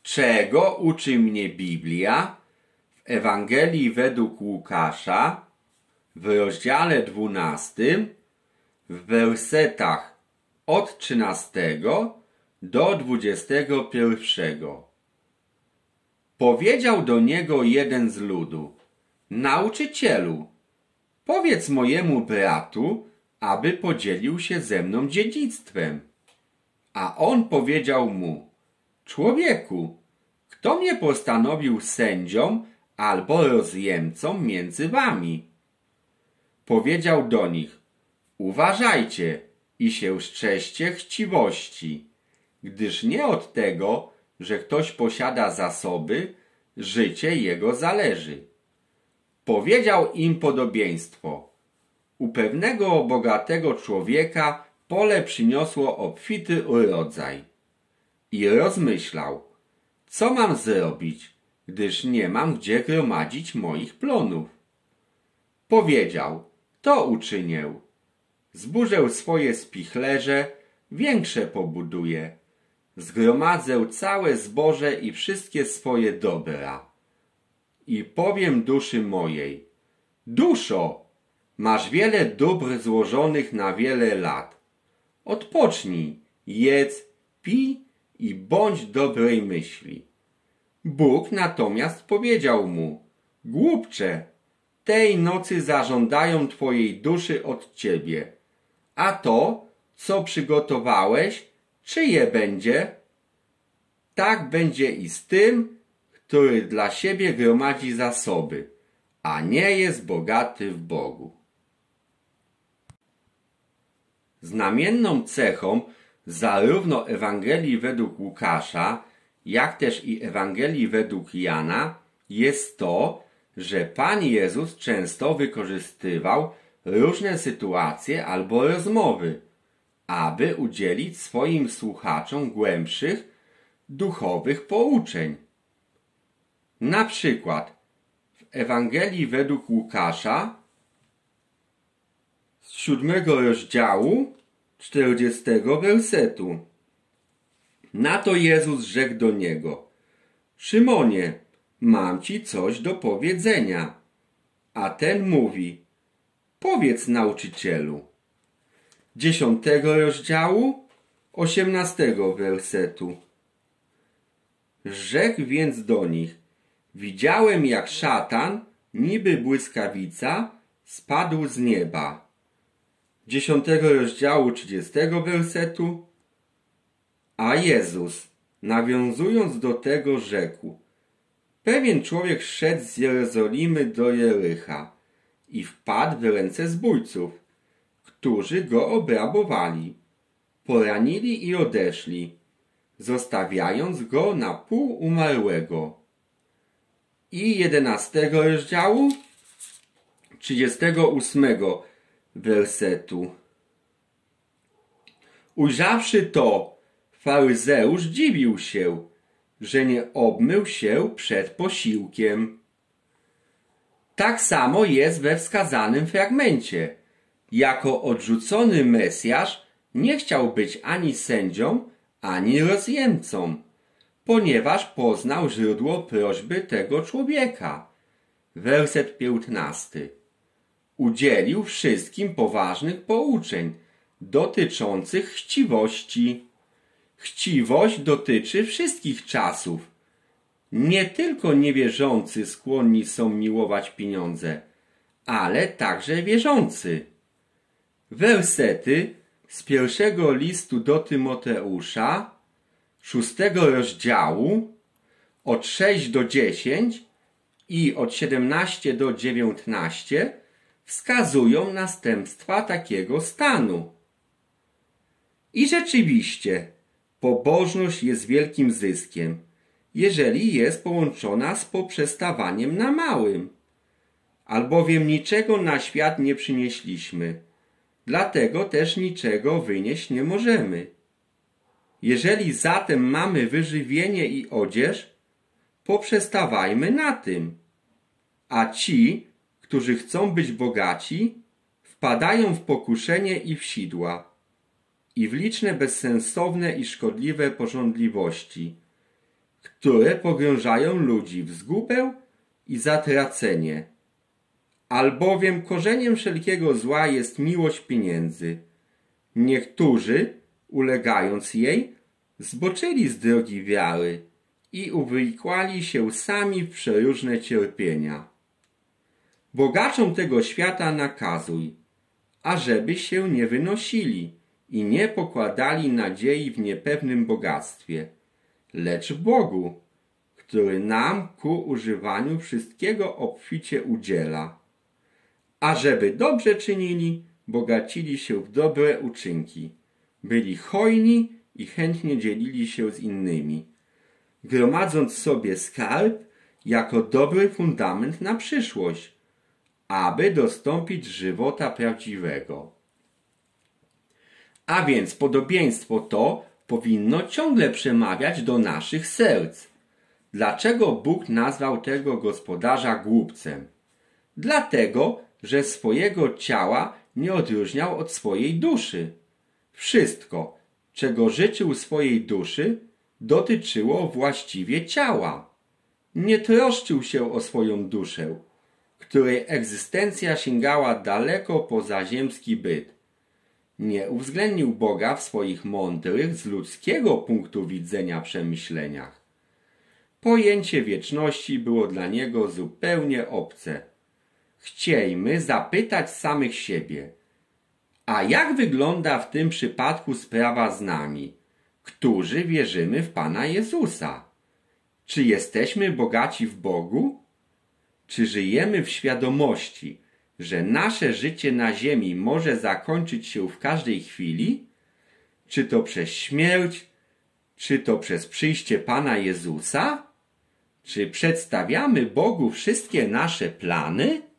Czego uczy mnie Biblia? W Ewangelii według Łukasza, w rozdziale 12, w wersetach od 13 do 21. Powiedział do niego jeden z ludu: Nauczycielu, powiedz mojemu bratu, aby podzielił się ze mną dziedzictwem. A on powiedział mu: Człowieku, kto mnie postanowił sędzią albo rozjemcą między wami? Powiedział do nich: Uważajcie i się strzeżcie chciwości, gdyż nie od tego, że ktoś posiada zasoby, życie jego zależy. Powiedział im podobieństwo: U pewnego bogatego człowieka pole przyniosło obfity urodzaj. I rozmyślał: co mam zrobić, gdyż nie mam gdzie gromadzić moich plonów. Powiedział: to uczynię. Zburzę swoje spichlerze, większe pobuduję. Zgromadzę całe zboże i wszystkie swoje dobra. I powiem duszy mojej: duszo, masz wiele dóbr złożonych na wiele lat. Odpocznij, jedz, pij i bądź dobrej myśli. Bóg natomiast powiedział mu: głupcze, tej nocy zażądają twojej duszy od ciebie. A to, co przygotowałeś, czyje będzie? Tak będzie i z tym, który dla siebie gromadzi zasoby, a nie jest bogaty w Bogu. Znamienną cechą zarówno Ewangelii według Łukasza, jak też i Ewangelii według Jana jest to, że Pan Jezus często wykorzystywał różne sytuacje albo rozmowy, aby udzielić swoim słuchaczom głębszych, duchowych pouczeń. Na przykład w Ewangelii według Łukasza z 7 rozdziału 40 wersetu. Na to Jezus rzekł do niego: Szymonie, mam ci coś do powiedzenia. A ten mówi: powiedz, nauczycielu. 10 rozdziału 18 wersetu. Rzekł więc do nich: widziałem, jak szatan, niby błyskawica, spadł z nieba. 10 rozdziału 30 wersetu. A Jezus, nawiązując do tego, rzekł: pewien człowiek szedł z Jerozolimy do Jericha i wpadł w ręce zbójców, którzy go obrabowali, poranili i odeszli, zostawiając go na pół umarłego. I 11 rozdziału 38 wersetu. Ujrzawszy to, faryzeusz dziwił się, że nie obmył się przed posiłkiem. Tak samo jest we wskazanym fragmencie. Jako odrzucony Mesjasz nie chciał być ani sędzią, ani rozjemcą, ponieważ poznał źródło prośby tego człowieka. Werset 15. Udzielił wszystkim poważnych pouczeń dotyczących chciwości. Chciwość dotyczy wszystkich czasów. Nie tylko niewierzący skłonni są miłować pieniądze, ale także wierzący. Wersety z pierwszego listu do Tymoteusza, 6 rozdziału, od 6 do 10 i od 17 do 19 wskazują następstwa takiego stanu. I rzeczywiście, pobożność jest wielkim zyskiem, jeżeli jest połączona z poprzestawaniem na małym. Albowiem niczego na świat nie przynieśliśmy, dlatego też niczego wynieść nie możemy. Jeżeli zatem mamy wyżywienie i odzież, poprzestawajmy na tym. A ci, którzy chcą być bogaci, wpadają w pokuszenie i w sidła, i w liczne bezsensowne i szkodliwe pożądliwości, które pogrążają ludzi w zgubę i zatracenie. Albowiem korzeniem wszelkiego zła jest miłość pieniędzy. Niektórzy, ulegając jej, zboczyli z drogi wiary i uwikłali się sami w przeróżne cierpienia. Bogaczom tego świata nakazuj, ażeby się nie wynosili i nie pokładali nadziei w niepewnym bogactwie, lecz w Bogu, który nam ku używaniu wszystkiego obficie udziela, ażeby dobrze czynili, bogacili się w dobre uczynki, byli hojni i chętnie dzielili się z innymi, gromadząc sobie skarb jako dobry fundament na przyszłość, aby dostąpić żywota prawdziwego. A więc podobieństwo to powinno ciągle przemawiać do naszych serc. Dlaczego Bóg nazwał tego gospodarza głupcem? Dlatego, że swojego ciała nie odróżniał od swojej duszy. Wszystko, czego życzył swojej duszy, dotyczyło właściwie ciała. Nie troszczył się o swoją duszę, której egzystencja sięgała daleko poza ziemski byt. Nie uwzględnił Boga w swoich mądrych, z ludzkiego punktu widzenia przemyśleniach. Pojęcie wieczności było dla niego zupełnie obce. Chciejmy zapytać samych siebie, a jak wygląda w tym przypadku sprawa z nami, którzy wierzymy w Pana Jezusa? Czy jesteśmy bogaci w Bogu? Czy żyjemy w świadomości, że nasze życie na ziemi może zakończyć się w każdej chwili? Czy to przez śmierć, czy to przez przyjście Pana Jezusa? Czy przedstawiamy Bogu wszystkie nasze plany?